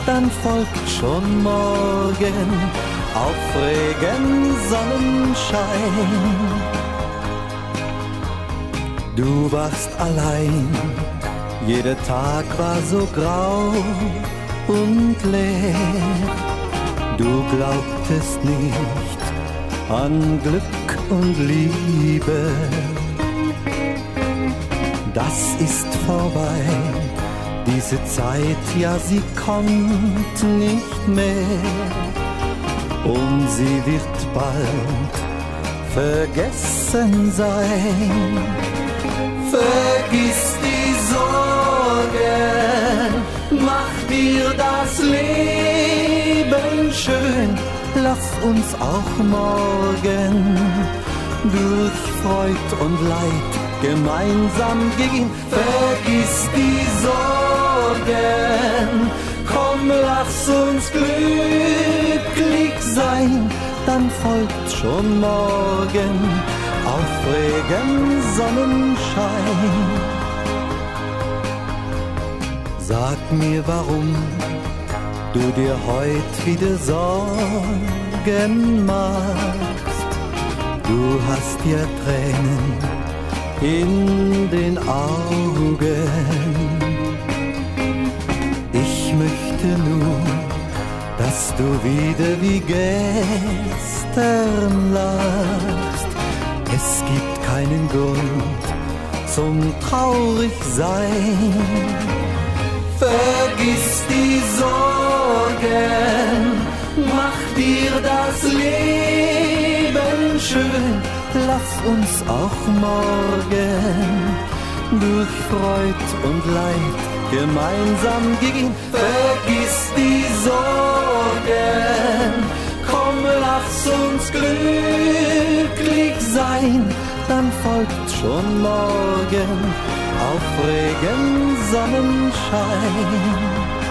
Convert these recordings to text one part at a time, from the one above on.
dann folgt schon morgen auf Regen, Sonnenschein. Du warst allein, jeder Tag war so grau und leer. Du glaubtest nicht an Glück und Liebe. Das ist vorbei, diese Zeit, ja, sie kommt nicht mehr. Und sie wird bald vergessen sein. Vergiss die Sorgen, mach dir das Leben schön. Lass uns auch morgen durch Freud und Leid gemeinsam gehen. Vergiss die Sorgen, komm, lass uns glücklich sein. Dann folgt schon morgen auf Regen, Sonnenschein. Sag mir, warum du dir heut wieder Sorgen machst. Du hast ja Tränen in den Augen. Ich möchte nur, dass du wieder wie gestern lachst. Es gibt keinen Grund zum Traurigsein. Vergiss die Sorgen, mach dir das Leben schön. Lass uns auch morgen durch Freud und Leid gemeinsam gehen. Vergiss die Sorgen, komm, lass uns glücklich sein. Dann folgt schon morgen auf Regen, Sonnenschein.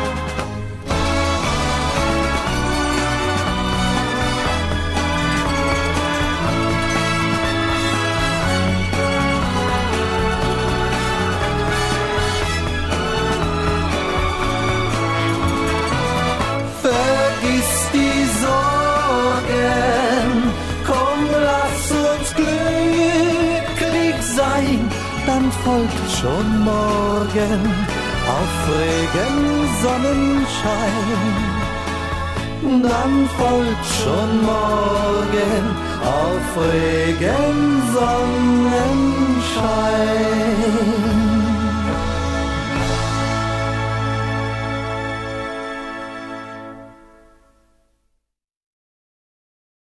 Vergiss die Sorgen, komm, lass uns glücklich sein. Dann folgt schon morgen auf Regen, Sonnenschein. Dann folgt schon morgen auf Regen, Sonnenschein.